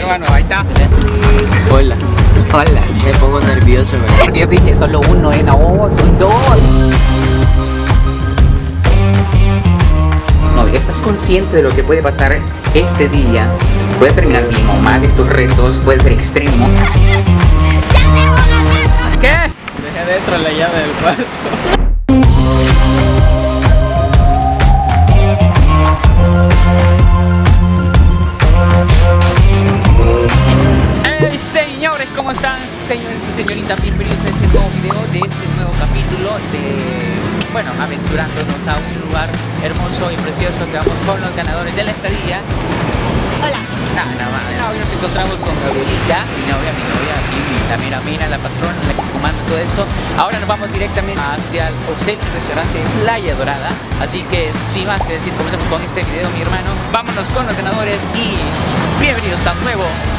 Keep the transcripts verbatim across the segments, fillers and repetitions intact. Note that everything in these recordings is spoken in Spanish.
hermano, ahí está. Hola. Hola. Me pongo nervioso, man. Porque yo dije solo uno, eh, no, son dos. No, ¿estás consciente de lo que puede pasar este día? Puede terminar bien o mal estos retos, puede ser extremo. ¿Qué? Dejé dentro la llave del cuarto. Hey, señores, ¿cómo están? Señores y señoritas, bienvenidos a este nuevo video, de este nuevo capítulo de, bueno, aventurándonos a un lugar hermoso y precioso que vamos con los ganadores de la estadía. Hola. No, no, no, hoy nos encontramos con Gabrielita, mi novia, mi novia aquí, la mera mina, la patrona, la que comanda todo esto. Ahora nos vamos directamente hacia el hotel restaurante Playa Dorada. Así que sin más que decir, comencemos con este video, mi hermano. Vámonos con los ganadores y bienvenidos a un nuevo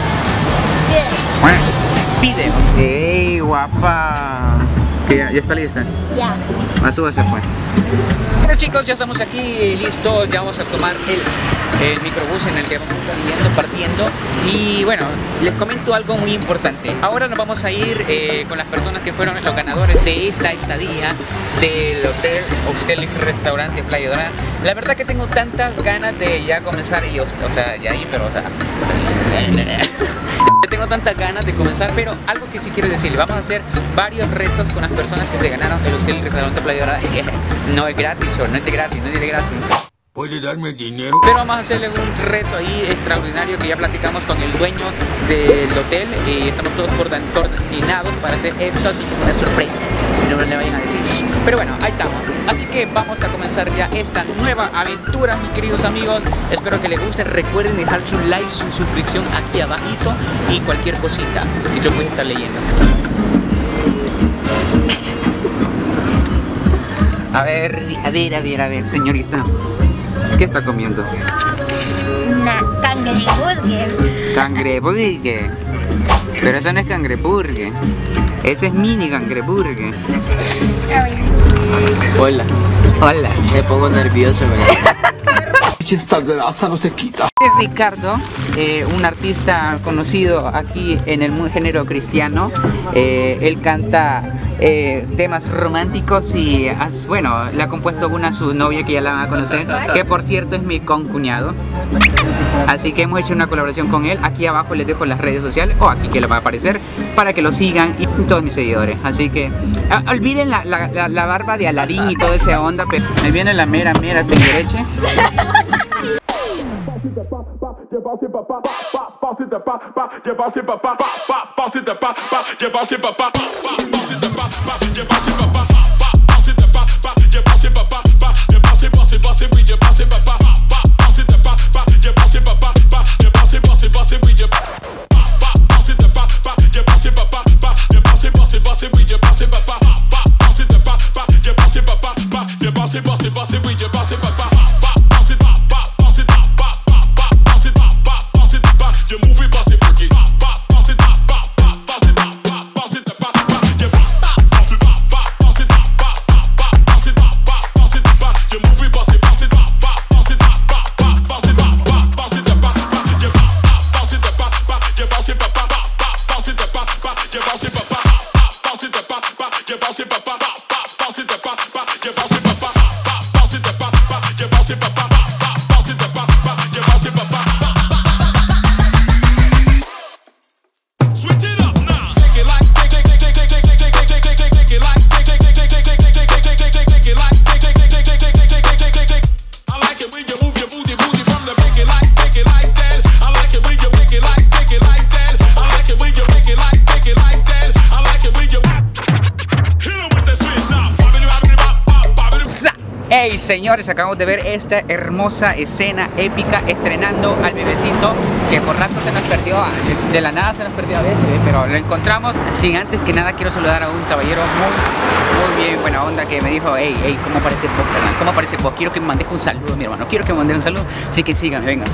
video. ¡Ey, guapa! ¿Qué, ya, ¿Ya está lista? Ya. La suba se fue. Bueno, chicos, ya estamos aquí listos. Ya vamos a tomar el, el microbús en el que vamos a estar yendo, partiendo. Y bueno, les comento algo muy importante. Ahora nos vamos a ir eh, con las personas que fueron los ganadores de esta estadía del hotel, hostel y restaurante Playa Dorada. La verdad que tengo tantas ganas de ya comenzar y, o sea, ya ir, pero o sea... Tengo tantas ganas de comenzar, pero algo que sí quiero decirle, vamos a hacer varios retos con las personas que se ganaron el hostel y restaurante Playa Dorada. Es que no es gratis, o no es de gratis, no es de gratis. ¿Puede darme dinero? Pero vamos a hacerle un reto ahí extraordinario que ya platicamos con el dueño del hotel y estamos todos coordinados para hacer esto así como una sorpresa. No le vayan a decir. Pero bueno, ahí estamos. Así que vamos a comenzar ya esta nueva aventura, mis queridos amigos. Espero que les guste. Recuerden dejar su like, su suscripción aquí abajito y cualquier cosita. Y lo pueden estar leyendo. A ver, a ver, a ver, a ver, señorita. ¿Qué está comiendo? Una cangreburger. Cangreburger. Pero eso no es cangreburger. Ese es mini cangreburger. Hola. Hola. Me pongo nervioso, man. Esta grasa no se quita. Ricardo, eh, un artista conocido aquí en el género cristiano. Eh, él canta eh, temas románticos y, as, bueno, le ha compuesto una a su novia que ya la van a conocer, que por cierto es mi concuñado. Así que hemos hecho una colaboración con él. Aquí abajo les dejo las redes sociales, o aquí que les va a aparecer, para que lo sigan y todos mis seguidores. Así que ah, olviden la, la, la, la barba de Aladín y toda esa onda, pero me viene la mera mera tendereche. Hey señores, acabamos de ver esta hermosa escena épica estrenando al bebecito que por rato se nos perdió, de, de la nada se nos perdió a veces, ¿eh? Pero lo encontramos. Sin antes que nada quiero saludar a un caballero muy, muy bien, buena onda, que me dijo, hey, hey, ¿cómo parece vos, carnal? ¿Cómo parece vos? Quiero que me mandes un saludo, mi hermano, quiero que me mandes un saludo, así que síganme, venga.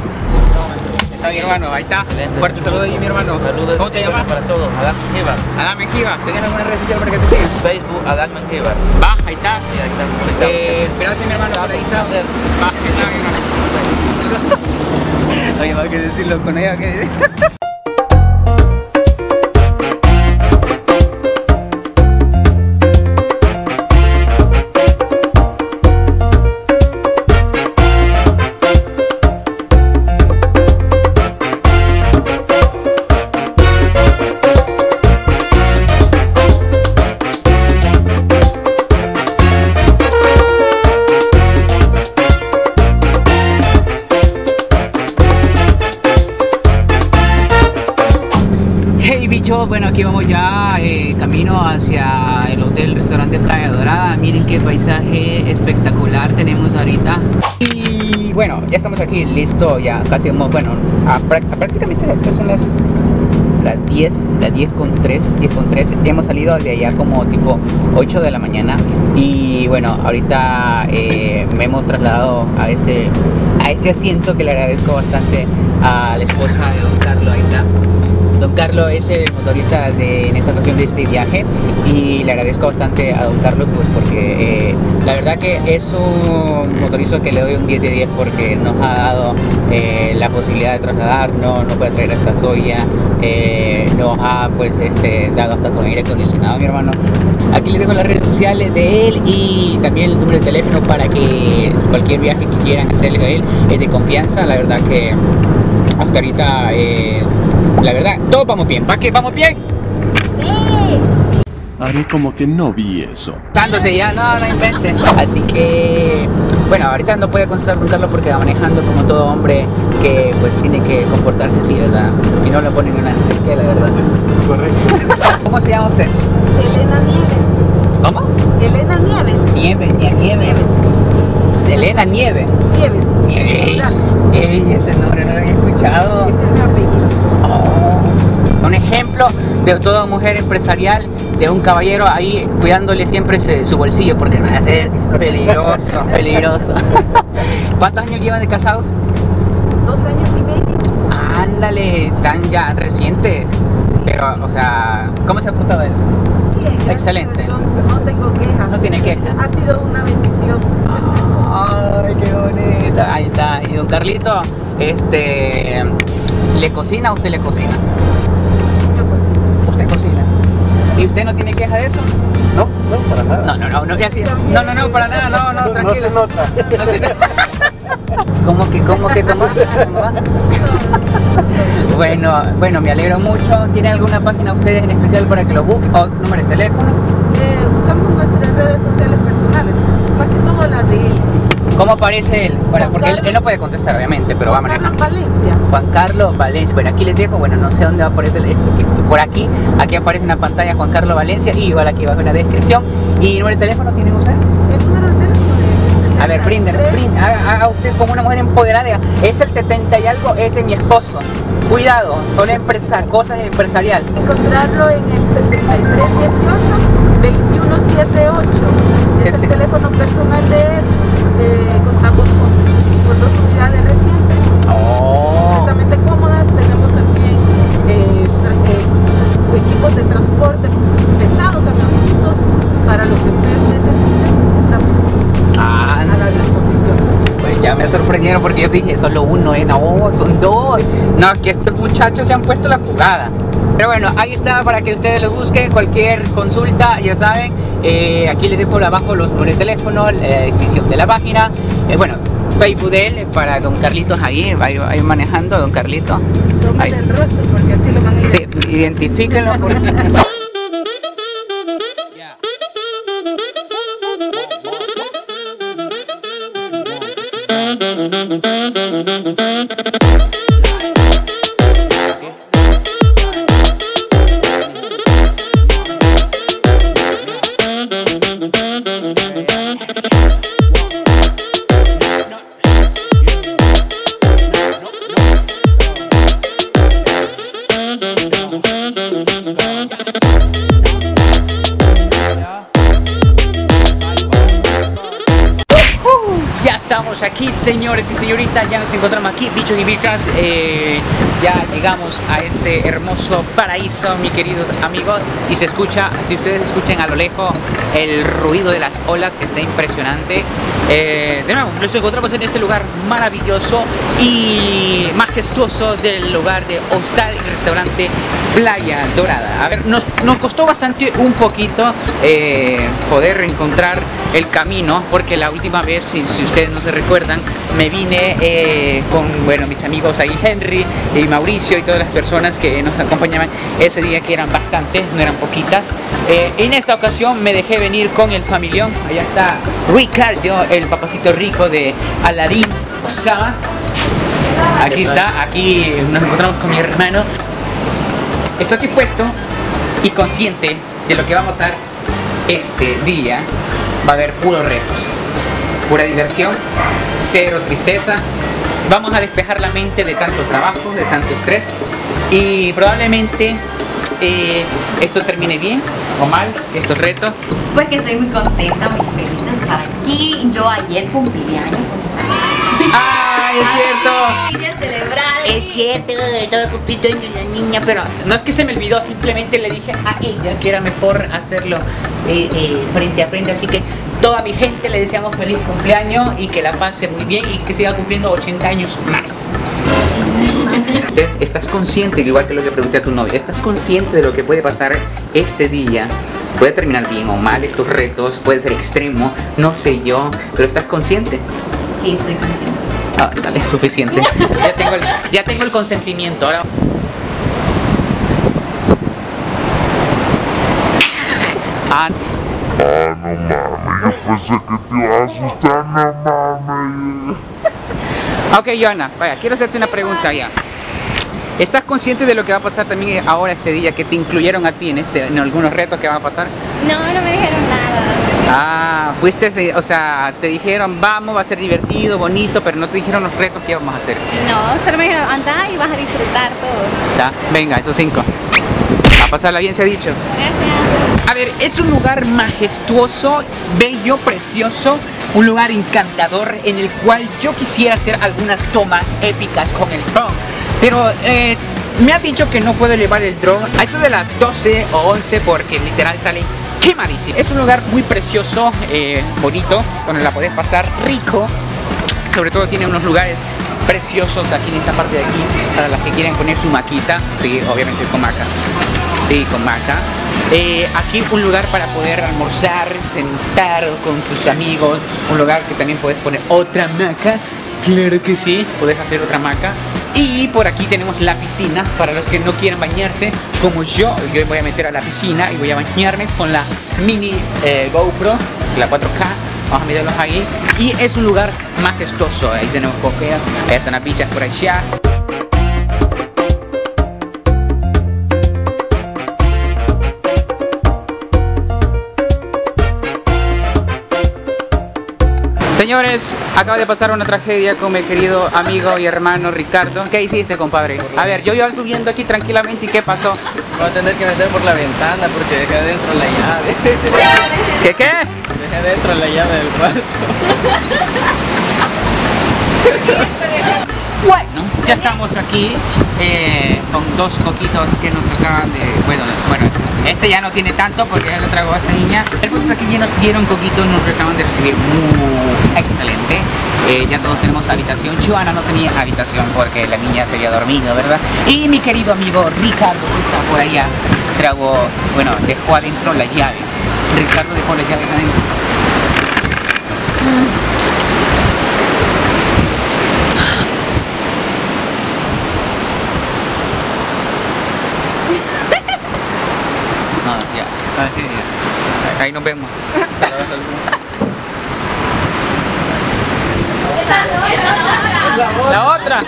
Está mi hermano, ahí está. Excelente. Fuerte saludo ahí, mi hermano. Saludos. ¿Cómo te llamas? Para todos. Adán Mengíbar. Adán Mengíbar. ¿Tenés alguna red social para que te sigan? Facebook, Adán Mengíbar. Va, ahí está. Sí, ahí estamos conectados. Eh, gracias, mi hermano, por ahí está. Va, que está, mi hermano. No hay más que decirlo con ella. Que... amigos, bueno, aquí vamos ya eh, camino hacia el hotel restaurante Playa Dorada. Miren qué paisaje espectacular tenemos ahorita. Y bueno, ya estamos aquí, listo, ya casi vamos, bueno, a, a prácticamente son las las diez, las diez con tres, diez con tres. Hemos salido de allá como tipo ocho de la mañana. Y bueno, ahorita eh, me hemos trasladado a este, a este asiento que le agradezco bastante a la esposa de don Carlos. Ahí está. Don Carlos es el motorista de, en esta ocasión de este viaje, y le agradezco bastante a don Carlos pues porque eh, la verdad que es un motorista que le doy un diez de diez porque nos ha dado eh, la posibilidad de trasladarnos, nos puede traer hasta Soya, eh, nos ha pues este, dado hasta con aire acondicionado, mi hermano. Aquí les dejo las redes sociales de él y también el número de teléfono para que cualquier viaje que quieran hacerle a él es de confianza. La verdad que hasta ahorita eh, la verdad, todos vamos bien. ¿Para qué? ¿Vamos bien? Sí. Haré como que no vi eso. Dándose ya, no, no inventen. Así que, bueno, ahorita no puede contestar don Carlos porque va manejando como todo hombre que pues tiene que comportarse así, ¿verdad? Y no le ponen una que la verdad. Correcto. ¿Cómo se llama usted? Elena Nieves. ¿Cómo? Elena Nieves. Nieve, nieve, nieve. Selena Nieve. Nieves. Nieve. Ey, ese nombre no lo había escuchado. Ese es mi apellido. Oh, un ejemplo de toda mujer empresarial, de un caballero ahí cuidándole siempre se, su bolsillo, porque va a ser peligroso, peligroso. ¿Cuántos años llevan de casados? Dos años y medio. Ándale, tan ya recientes. Pero, o sea, ¿cómo se ha portado él? Bien. Excelente. No, no tengo quejas. No tiene quejas. Ha sido una bendición. Ay, qué bonita. Ahí está. Y don Carlito, este, ¿le cocina o usted le cocina? Yo cocino. Usted cocina. ¿Y usted no tiene queja de eso? No, no, para nada. No, no, no, no, ya sí. No, no, no, para nada, no, no, tranquilo. No se nota. No se ¿Cómo que, cómo que, cómo? ¿Cómo va? Bueno, bueno, me alegro mucho. ¿Tiene alguna página ustedes en especial para que lo busquen? ¿O número de teléfono? Eh, usamos nuestras redes sociales personales, más que todo las de él. ¿Cómo aparece él? Bueno, porque él, él no puede contestar, obviamente, pero va Juan Carlos manejando. Valencia. Juan Carlos Valencia. Bueno, aquí les dejo, bueno, no sé dónde va a aparecer esto, por aquí, aquí aparece en la pantalla Juan Carlos Valencia, y igual aquí abajo en la descripción. ¿Y número de teléfono tienen ustedes? El número de teléfono es A ver, brinden, brinden, haga, haga usted como una mujer empoderada. Es el setenta y algo, es de mi esposo. Cuidado, con la empresa, cosas empresarial. Encontrarlo en el setenta y tres dieciocho veintiuno setenta y ocho. Es Sete- el teléfono personal de él. Eh, contamos con, con dos unidades recientes, Oh. completamente cómodas. Tenemos también eh, tra- eh, equipos de transporte pesados, camioncitos, para lo que ustedes necesiten. Estamos Ah, a la disposición. pues ya me sorprendieron porque yo dije solo uno, eh, no, son dos. No, que estos muchachos se han puesto la jugada. Pero bueno, ahí está para que ustedes lo busquen. Cualquier consulta, ya saben, eh, aquí les dejo abajo los números de teléfono, la descripción de la página. Eh, bueno, Facebook de él, para don Carlitos ahí, ahí, ahí manejando, don Carlito. Ahí. Tómenle el rostro porque así lo van a ir. Sí, identifíquenlo por Ya estamos aquí, señores y señoritas, ya nos encontramos aquí, bichos y bichas, eh, ya llegamos a este hermoso paraíso, mis queridos amigos, y se escucha, si ustedes escuchan a lo lejos, el ruido de las olas, está impresionante. Eh, de nuevo, nos encontramos en este lugar maravilloso y majestuoso del lugar de Hostal y Restaurante Playa Dorada. A ver, nos, nos costó bastante un poquito eh, poder encontrar el camino, porque la última vez, si, si ustedes no se recuerdan, me vine eh, con, bueno, mis amigos ahí, Henry y Mauricio y todas las personas que nos acompañaban ese día, que eran bastantes, no eran poquitas. Eh, en esta ocasión me dejé venir con el familión. Allá está Ricardo, el papacito rico de Aladín Osama. Aquí está, aquí nos encontramos con mi hermano. Estoy aquí puesto y consciente de lo que va a pasar este día, va a haber puros retos, pura diversión, cero tristeza. Vamos a despejar la mente de tanto trabajo, de tanto estrés y probablemente eh, esto termine bien o mal, estos retos. Pues que soy muy contenta, muy feliz de estar aquí. Yo ayer cumplí años con ¡Ay, es cierto! Quería celebrar. Es cierto, estaba cumpliendo años la niña, pero no es que se me olvidó, simplemente le dije a ella que era mejor hacerlo eh, eh, frente a frente, así que toda mi gente le deseamos feliz cumpleaños y que la pase muy bien y que siga cumpliendo ochenta años más. ¿Estás consciente, igual que lo que pregunté a tu novia, estás consciente de lo que puede pasar este día? Puede terminar bien o mal estos retos, puede ser extremo, no sé yo, pero ¿estás consciente? Sí, estoy consciente. Ah, dale, es suficiente. Ya tengo el, ya tengo el consentimiento. Ahora. Ah, Ah, no mames, yo pensé que te iba a asustar, no mames. ok, Joana, vaya, quiero hacerte una pregunta ya. ¿Estás consciente de lo que va a pasar también ahora este día, que te incluyeron a ti en, este, en algunos retos que van a pasar? No, no me dijeron nada. Ah, fuiste, o sea, te dijeron vamos, va a ser divertido, bonito, pero no te dijeron los retos que vamos a hacer. No, solo me dijeron anda y vas a disfrutar todo. ¿Ya? Venga, esos cinco. A pasarla bien, se ha dicho. Gracias. A ver, es un lugar majestuoso, bello, precioso, un lugar encantador en el cual yo quisiera hacer algunas tomas épicas con el drone, pero eh, me ha dicho que no puedo llevar el drone a eso de las doce o once porque literal sale quemadísimo. Es un lugar muy precioso, eh, bonito, donde la podés pasar rico, sobre todo tiene unos lugares preciosos aquí en esta parte de aquí para las que quieren poner su maquita, sí, obviamente con maca. Sí, con maca. Eh, aquí un lugar para poder almorzar, sentar con sus amigos. Un lugar que también puedes poner otra maca. Claro que sí, puedes hacer otra maca. Y por aquí tenemos la piscina para los que no quieran bañarse como yo. Yo voy a meter a la piscina y voy a bañarme con la mini eh, GoPro, la cuatro K. Vamos a mirarlos ahí. Y es un lugar majestuoso. Ahí tenemos coqueas, ahí están las bichas por allá. Señores, acaba de pasar una tragedia con mi querido amigo y hermano Ricardo. ¿Qué hiciste, compadre? A ver, yo iba subiendo aquí tranquilamente y ¿qué pasó? Voy a tener que meter por la ventana porque dejé adentro la llave. ¿Qué qué? Dejé adentro la llave del cuarto. Bueno, ya estamos aquí eh, con dos coquitos que nos acaban de... Bueno, bueno, este ya no tiene tanto porque ya lo tragó a esta niña. El punto es que ya nos dieron coquitos, nos acaban de recibir. Uh, excelente. Eh, ya todos tenemos habitación. Joana no tenía habitación porque la niña se había dormido, ¿verdad? Y mi querido amigo Ricardo, que está por allá, tragó, bueno, dejó adentro la llave. Ricardo dejó las llaves adentro. Mm. No, ya, así ya. Ahí nos vemos. La otra.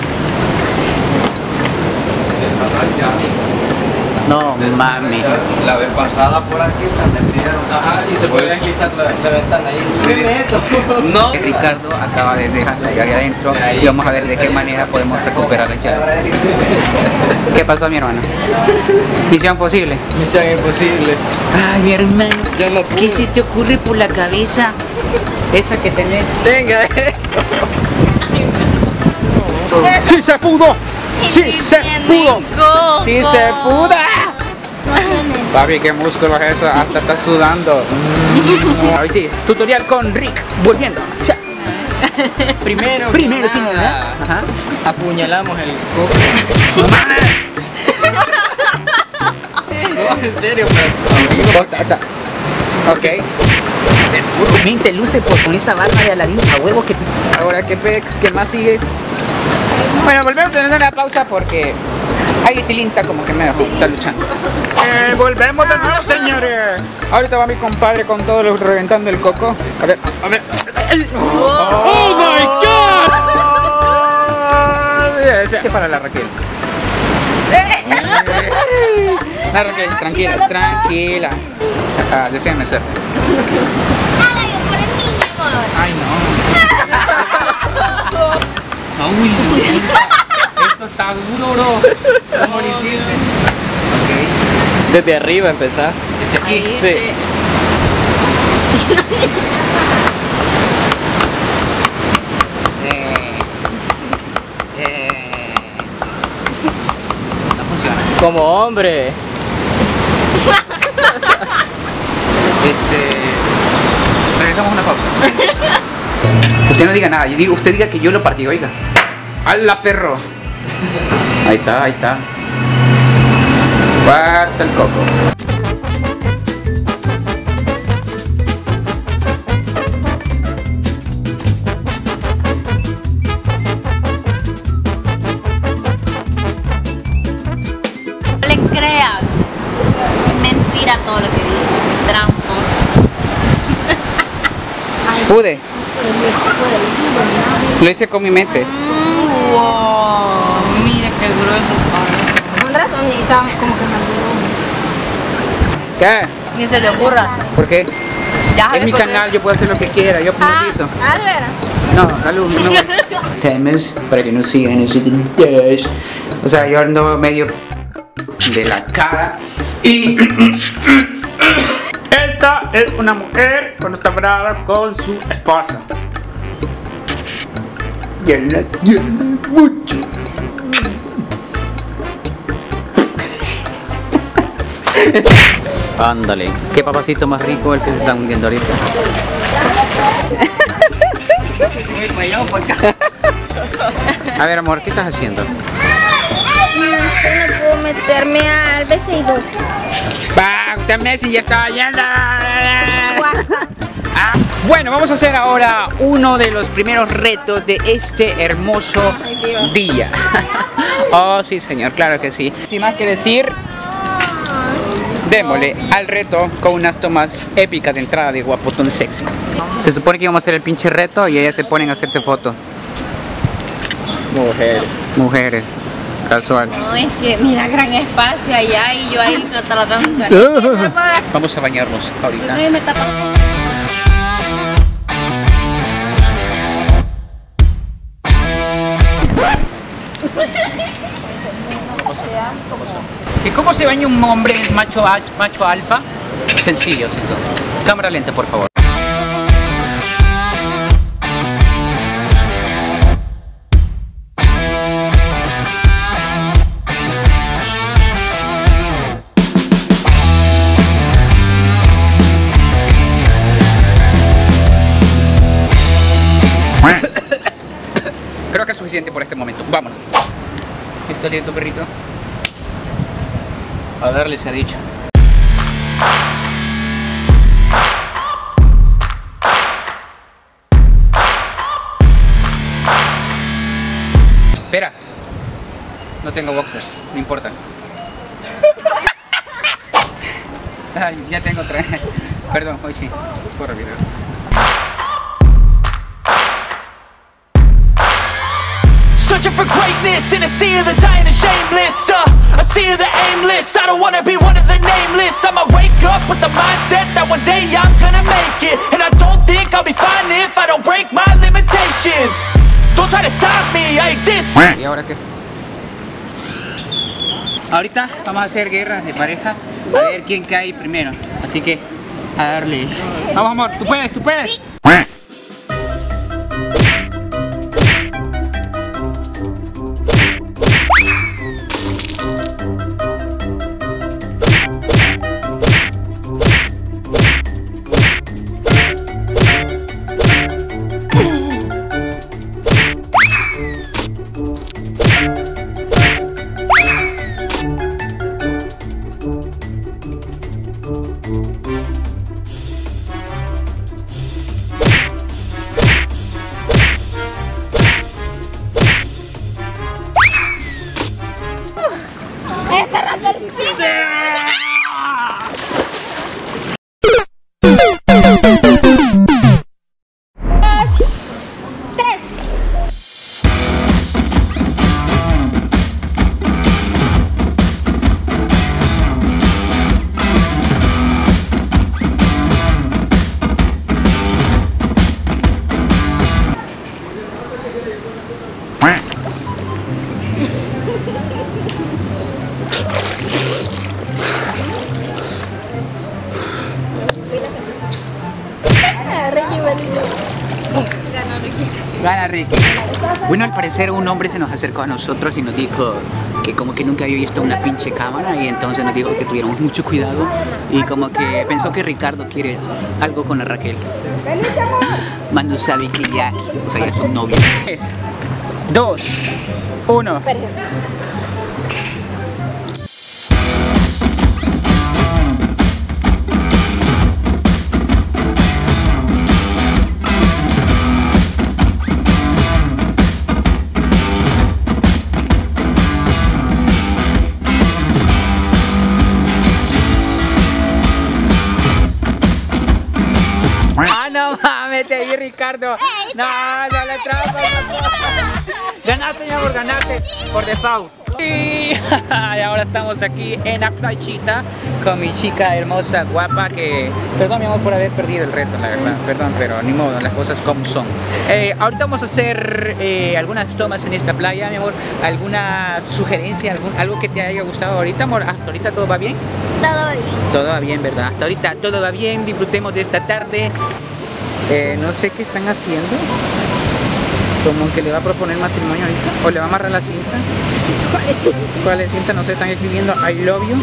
No mami. La vez pasada por aquí se metieron. Ajá, y se puede deslizar la, la ventana ahí. Sí. No. Ricardo acaba de dejar la llave adentro y vamos a ver de qué manera podemos recuperar la llave. ¿Qué pasó, mi hermano? Misión posible. Misión imposible. Ay, mi hermano, Yo no ¿qué se te ocurre por la cabeza? Esa que tenés. Venga, eso. ¡Sí se pudo! ¡Sí se pudo! ¡Sí se pudo! Papi, qué músculo es eso, hasta está sudando. Mm. Ahí sí, tutorial con Rick, volviendo. Cha. Primero, Primero que tiene, nada, ¿verdad? Ajá. apuñalamos el coco. No, en serio, pero... Ta, ta. Ok. Min, te luce por con esa barba de Aladín a huevo que... Ahora, ¿qué pex? ¿Qué más sigue? Bueno, volvemos a tener una pausa porque... Ahí Tilinta como que me está luchando. Eh, volvemos de nuevo, señores. Ahorita va mi compadre con todos los reventando el coco. A ver, a ver. ¡Oh, oh my God! Ese es para la Raquel. No, Raquel, tranquila, tranquila. Ah, deséame suerte. Ay, no. Uy, esto está duro, bro. ¿Cómo lo hiciste? Ok. Desde arriba empezar. Desde aquí. Ahí, Sí. Eh, eh, no funciona. Como hombre. Este. Regresamos a una pausa. Usted no diga nada, yo digo, usted diga que yo lo partí, oiga. ¡Hala, perro! Ahí está, ahí está. Parta el coco. No le crean. Es mentira todo lo que dicen. Es trampa. Pude. Lo hice con mi mente. Wow, mira qué grueso. Con razón, y está como que me ¿Qué? Ni se te ocurra. ¿Por qué? Ya Es sabes mi por qué. canal, yo puedo hacer lo que quiera, yo Ah, piso. ah, de veras. No, la luz, no. Temes para que no sigan ese tintage. O sea, yo ando medio de la cara. Y esta es una mujer cuando está brava con su esposa. Y él la quiere mucho. Ándale, qué papacito más rico el que se está hundiendo ahorita. A ver, amor, ¿qué estás haciendo? No puedo meterme al B C dos. Va, usted Messi ya está yendo. Ah, bueno, vamos a hacer ahora uno de los primeros retos de este hermoso día. Oh, sí, señor, claro que sí. Sin más que decir, démosle al reto con unas tomas épicas de entrada de guapotón sexy. Se supone que íbamos a hacer el pinche reto y ellas se ponen a hacerte fotos. Mujer. Mujeres, casual. No, es que mira, gran espacio allá y yo ahí tratando de salir. Vamos a bañarnos ahorita. Ay, me tapa- ¿Que cómo se baña un hombre macho, a- macho alfa? Sencillo, sencillo. Cámara lenta, por favor. Creo que es suficiente por este momento. Vámonos. ¿Está listo, perrito? A darle se ha dicho. Espera. No tengo boxer, no importa. Ay, ya tengo otra. Perdón, hoy sí. Corre, video. Searching for greatness in a sea of the dying and shameless, uh, a sea of the aimless. I don't wanna be one of the nameless. I'ma wake up with the mindset that one day I'm gonna make it, and I don't think I'll be fine if I don't break my limitations. Don't try to stop me, I exist. ¿Y ahora qué? Ahorita vamos a hacer guerra de pareja, a ver quién cae primero. Así que, a darle. Vamos, amor, tú puedes, tú puedes. Gana Ricky. Bueno, al parecer un hombre se nos acercó a nosotros y nos dijo que como que nunca había visto una pinche cámara y entonces nos dijo que tuviéramos mucho cuidado y como que pensó que Ricardo quiere algo con la Raquel. Más no sabe que ya, o sea, ya son novios. tres, dos, uno. No mames, te vi, Ricardo. No, no le trampa. Ganaste, mi amor, ganaste por default. Y ahora estamos aquí en la playita con mi chica hermosa, guapa, que... Perdón, mi amor, por haber perdido el reto, la verdad. Perdón, pero ni modo, las cosas como son. Eh, ahorita vamos a hacer eh, algunas tomas en esta playa, mi amor. ¿Alguna sugerencia, algún, algo que te haya gustado ahorita, amor? ¿Hasta ahorita todo va bien? Todo bien. Todo va bien, ¿verdad? Hasta ahorita todo va bien, disfrutemos de esta tarde. Eh, no sé qué están haciendo. Como que le va a proponer matrimonio ahorita. O le va a amarrar la cinta. ¿Cuál es cinta? ¿Cuál es cinta? No sé, están escribiendo I love you.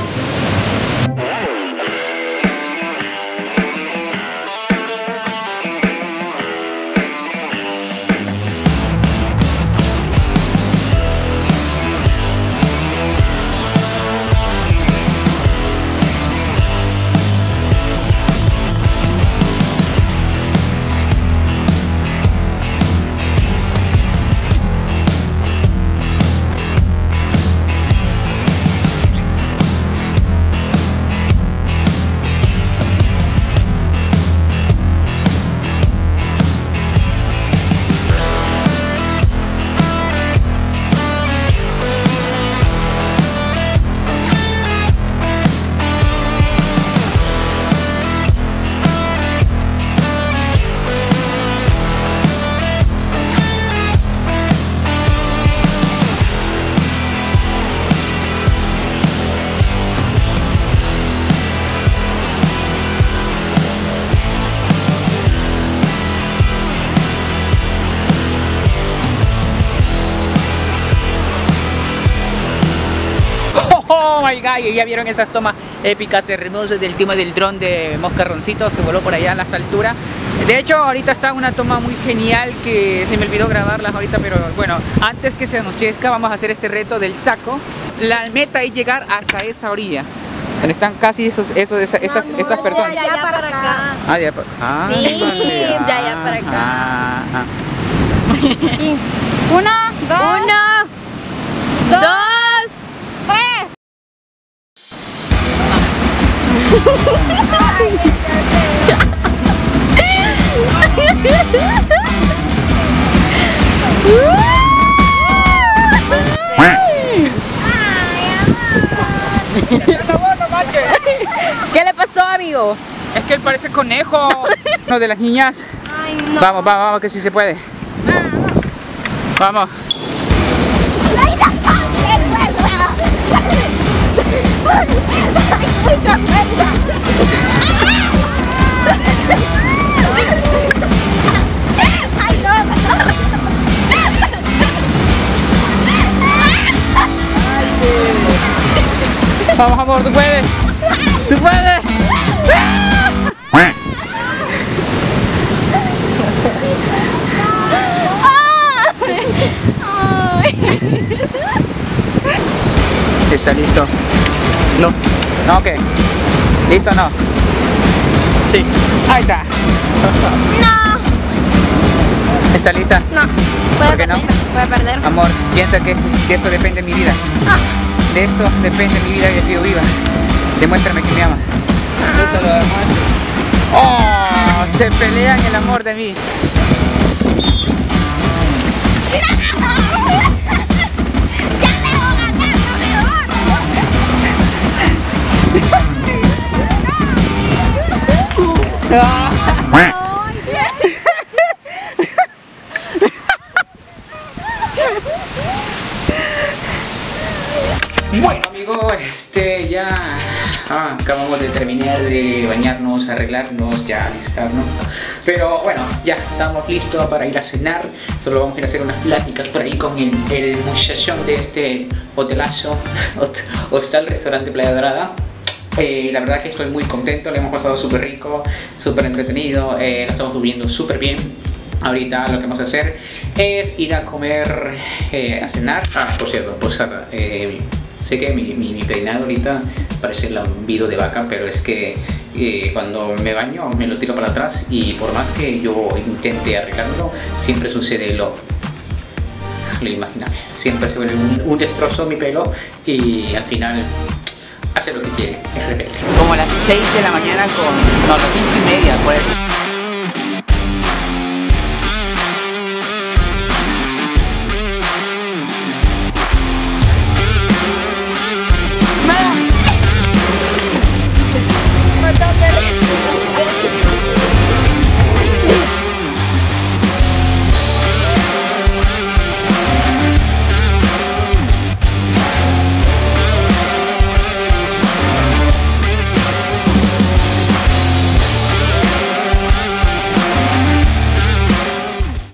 Oh my god, y ya vieron esas tomas épicas, hermosas del tema del dron de Moscarroncito que voló por allá a las alturas. De hecho, ahorita está una toma muy genial que se me olvidó grabarlas ahorita, pero bueno, antes que se anochezca vamos a hacer este reto del saco. La meta es llegar hasta esa orilla, donde están casi esos, esos, esas, esas, esas personas. De allá para acá. Ah, de allá para acá. Sí, de allá para acá. Ah, ah. Uno, dos, Uno, dos, tres. ¿Qué le pasó, amigo? Es que él parece conejo. Uno de las niñas. Ay, no. Vamos, vamos, vamos, que sí se puede. Vamos. Vamos, amor, tú puedes. Tú puedes. ¿Está listo? No. No, ok. ¿Listo o no? Sí. Ahí está. No. ¿Está lista? No. ¿Por qué no? Voy a perder. Amor, piensa que de esto depende mi vida. De esto depende mi vida y que yo viva. Demuéstrame que me amas. Yo te lo demuestro. ¡Oh! Se pelean el amor de mí. Bueno, amigo, este ya ah, acabamos de terminar de bañarnos, arreglarnos, ya alistarnos. Pero bueno, ya estamos listos para ir a cenar. Solo vamos a ir a hacer unas pláticas por ahí con el, el muchachón de este hotelazo, hostal, restaurante Playa Dorada. Eh, la verdad que estoy muy contento, le hemos pasado súper rico, súper entretenido, eh, la estamos viviendo súper bien. Ahorita lo que vamos a hacer es ir a comer, eh, a cenar. Ah, por cierto, pues eh, sé que mi, mi, mi peinado ahorita parece lambido de vaca, pero es que eh, cuando me baño me lo tiro para atrás y por más que yo intente arreglarlo, siempre sucede lo... lo imaginable. Siempre se vuelve un, un destrozo mi pelo y al final hace lo que quiere, es rebelde. Como a las seis de la mañana con... no, a las cinco y media, pues.